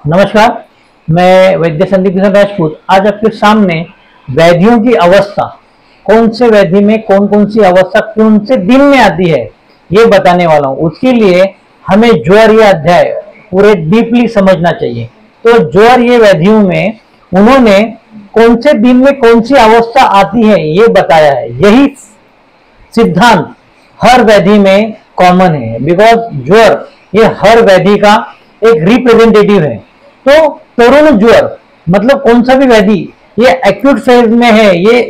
नमस्कार, मैं वैद्य संदीप किशन राजपूत आज आपके सामने व्याधियों की अवस्था, कौन से व्याधि में कौन कौन सी अवस्था कौन से दिन में आती है ये बताने वाला हूँ। उसके लिए हमें ज्वर ये अध्याय पूरे डीपली समझना चाहिए। तो ज्वर ये व्याधियों में उन्होंने कौन से दिन में कौन सी अवस्था आती है ये बताया है। यही सिद्धांत हर व्याधि में कॉमन है, बिकॉज ज्वर ये हर व्याधि का एक रिप्रेजेंटेटिव है। तो तरुण ज्वर मतलब कौन सा भी व्याधि ये एक्यूट फेज में है,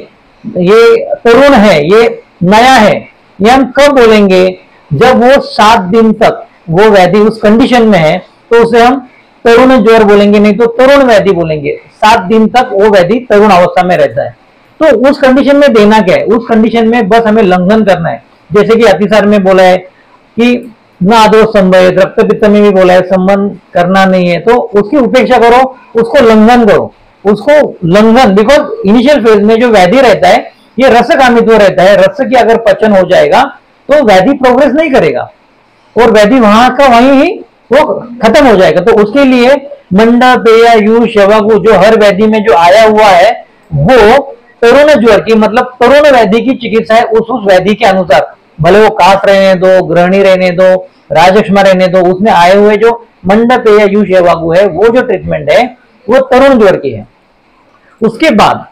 ये तरुण है, ये नया है, ये हम कब बोलेंगे? जब वो 7 दिन तक वो व्याधि उस कंडीशन में है तो उसे हम तरुण ज्वर बोलेंगे, नहीं तो तरुण व्याधि बोलेंगे। 7 दिन तक वो व्याधि तरुण अवस्था में रहता है। तो उस कंडीशन में देना क्या है? उस कंडीशन में बस हमें लंघन करना है। जैसे कि अतिसार में बोला है कि ना दो संभव, रक्त पित्त में भी बोला है संबंध करना नहीं है, तो उसकी उपेक्षा करो, उसको लंघन करो, उसको लंघन। बिकॉज इनिशियल फेज में जो व्याधि रहता है ये रसकामित्व रहता है। रस की अगर पचन हो जाएगा तो व्याधि प्रोग्रेस नहीं करेगा और व्याधि वहां का वहीं ही वो खत्म हो जाएगा। तो उसके लिए मंडा पेया यू शवागु जो हर व्याधि में जो आया हुआ है वो तरुण ज्वर की मतलब तरुण व्याधि की चिकित्सा है। उस व्याधि के अनुसार, भले वो काफ रहने दो, ग्रहणी रहने दो, राजक्षमा रहने दो, उसमें आए हुए जो मंडप या यूश वागु है वो जो ट्रीटमेंट है वो तरुण ज्वर की है। उसके बाद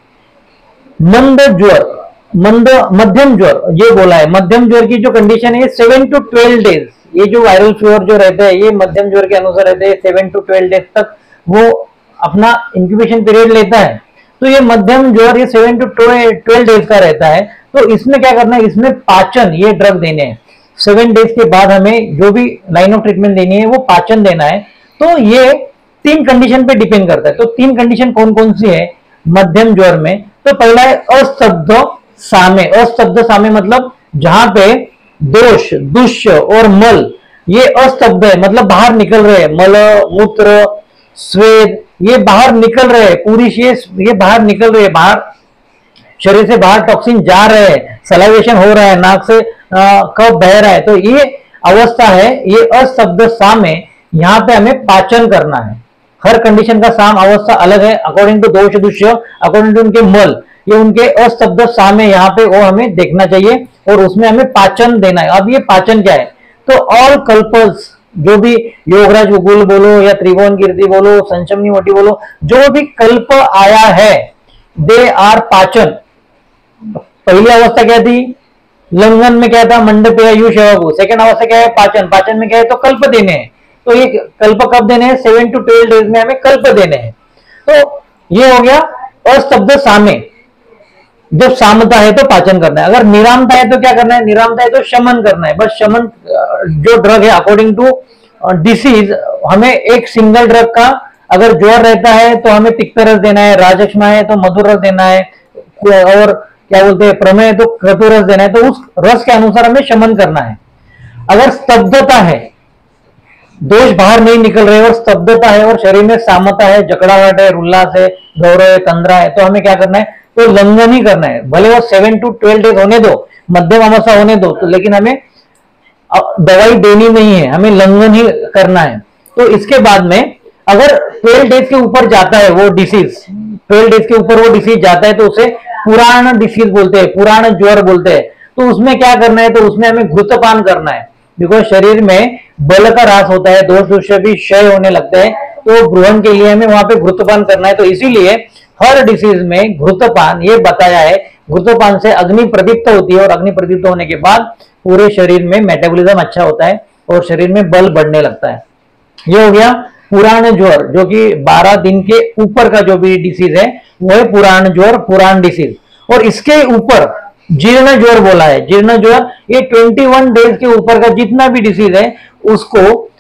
मंद ज्वर, मध्यम ज्वर ये बोला है। मध्यम ज्वर की जो कंडीशन है 7 to 12 डेज, ये जो वायरल फीवर जो रहते हैं ये मध्यम ज्वर के अनुसार रहते हैं। 7 to 12 डेज तक वो अपना इंक्यूबेशन पीरियड लेता है। तो ये मध्यम ज्वर ये 7 to 12 डेज का रहता है। तो इसमें क्या करना है? इसमें पाचन ये ड्रग देने हैं। 7 डेज के बाद हमें जो भी लाइन ऑफ ट्रीटमेंट देनी है वो पाचन देना है। तो ये 3 कंडीशन पे डिपेंड करता है। तो 3 कंडीशन कौन कौन सी है मध्यम ज्वर में? तो पहला है अस्तब्ध सामे। अस्तब्ध सामे मतलब जहां पे दोष, दुष्य और मल ये अस्तब्ध है, मतलब बाहर निकल रहे हैं। मल, मूत्र, स्वेद ये बाहर निकल रहे हैं, पूरी ये बाहर निकल रहे हैं, बाहर शरीर से बाहर टॉक्सिन जा रहे हैं, सलाइवेशन हो रहा है, नाक से कफ बह रहा है। तो ये अवस्था है, ये अस्तब्ध साम है। यहाँ पे हमें पाचन करना है। हर कंडीशन का साम अवस्था अलग है अकॉर्डिंग टू दोष दुष्य, अकॉर्डिंग टू उनके मल, ये उनके अस्तब्ध साम है। यहाँ पे वो हमें देखना चाहिए और उसमें हमें पाचन देना है। अब ये पाचन क्या है? तो ऑल कल्पस जो भी योगराज उगुल बोलो या त्रिभुवन कीर्ति बोलो, संचमनी मोटी बोलो, जो भी कल्प आया है दे आर पाचन। पहली अवस्था क्या थी? लंघन में क्या था? मंडप या यू शवागु। सेकंड अवस्था क्या है? पाचन। पाचन में क्या है? तो कल्प देने हैं। तो ये कल्प कब देने हैं? 7 to 12 डेज में हमें कल्प देने हैं। तो ये हो गया अस्तब्ध सामे। जब सामता है तो पाचन करना है। अगर निरामता है तो क्या करना है? निरामता है तो शमन करना है। बस शमन जो ड्रग है अकॉर्डिंग टू डिसीज, हमें एक सिंगल ड्रग का, अगर ज्वर रहता है तो हमें तिक्त रस देना है, राजक्षमा है तो मधुर रस देना है, और क्या बोलते हैं प्रमेय है तो क्रतु रस देना है। तो उस रस के अनुसार हमें शमन करना है। अगर स्तब्धता है, दोष बाहर नहीं निकल रहे और स्तब्धता है और शरीर में सामता है, जकड़ाहट है, उल्लास है, गौरव है, तंद्रा है, तो हमें क्या करना है? तो लंघन ही करना है। भले वो 7 to 12 डेज होने दो, मध्यम अवस्था होने दो, तो लेकिन हमें दवाई देनी नहीं है, हमें लंघन ही करना है। तो इसके बाद में अगर 12 डेज के ऊपर जाता है वो डिसीज, 12 डेज के ऊपर वो डिसीज जाता है तो उसे पुराण डिसीज बोलते हैं, पुराण ज्वर बोलते हैं। तो उसमें क्या करना है? तो उसमें हमें घृतपान करना है। बिकॉज शरीर में बल का ह्रास होता है, दोष दुष्य भी क्षय होने लगते हैं, तो ग्रहण के लिए हमें वहां पे घृतपान करना है। तो इसीलिए हर डिसीज में घृतपान ये बताया है। घृतपान से अग्नि प्रदीप्त होती है और अग्नि प्रदीप्त होने के बाद पूरे शरीर में मेटाबॉलिज्म अच्छा होता है और शरीर में बल बढ़ने लगता है। ये हो गया पुराण ज्वर, जो कि 12 दिन के ऊपर का जो भी डिसीज है वो है पुराण ज्वर, पुराण डिसीज। और इसके ऊपर जीर्ण ज्वर बोला है। जीर्ण ज्वर ये 21 डेज के ऊपर का जितना भी डिसीज है उसको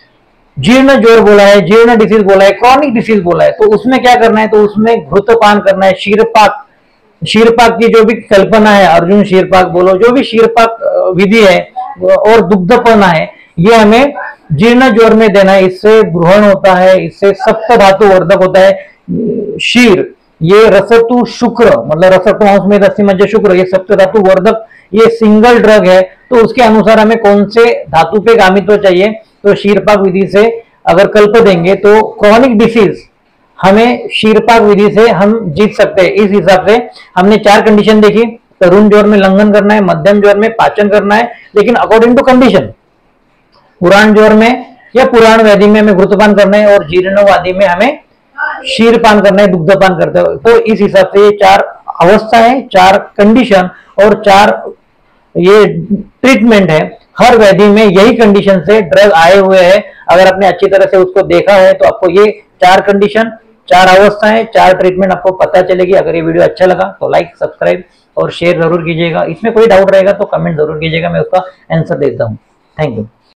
जीर्ण ज्वर बोला है, जीर्ण डिसीज बोला है, क्रॉनिक डिसीज बोला है। तो उसमें क्या करना है? तो उसमें घृतपान करना है। क्षीरपाक, क्षीरपाक की जो भी कल्पना है, अर्जुन क्षीरपाक बोलो, जो भी क्षीरपाक विधि है और दुग्धपना है, ये हमें जीर्ण ज्वर में देना है। इससे ग्रहण होता है, इससे सप्त धातु वर्धक होता है। क्षीर ये रसतु शुक्र मतलब रसतु अंश में रस्सी मध्य शुक्र, ये सप्त धातु वर्धक ये सिंगल ड्रग है। तो उसके अनुसार हमें कौन से धातु पे गामित्व चाहिए? तो क्षीरपाक विधि से अगर कल्प देंगे तो क्रॉनिक डिसीज हमें शीरपाक विधि से हम जीत सकते हैं। इस हिसाब से हमने 4 कंडीशन देखी। तरुण ज्वर में लंघन करना है, मध्यम ज्वर में पाचन करना है, लेकिन अकॉर्डिंग टू कंडीशन। पुराण ज्वर में या पुराण व्याधि में हमें घृतपान करना है और जीर्णवादी में हमें क्षीरपान करना है, दुग्धपान करते हो। तो इस हिसाब से ये 4 अवस्था है, 4 कंडीशन और 4 ये ट्रीटमेंट है। हर व्याधि में यही कंडीशन से ड्रग आए हुए हैं। अगर आपने अच्छी तरह से उसको देखा है तो आपको ये 4 कंडीशन, 4 अवस्थाएं, 4 ट्रीटमेंट आपको पता चलेगी। अगर ये वीडियो अच्छा लगा तो लाइक, सब्सक्राइब और शेयर जरूर कीजिएगा। इसमें कोई डाउट रहेगा तो कमेंट जरूर कीजिएगा, मैं उसका आंसर देता हूँ। Thank you.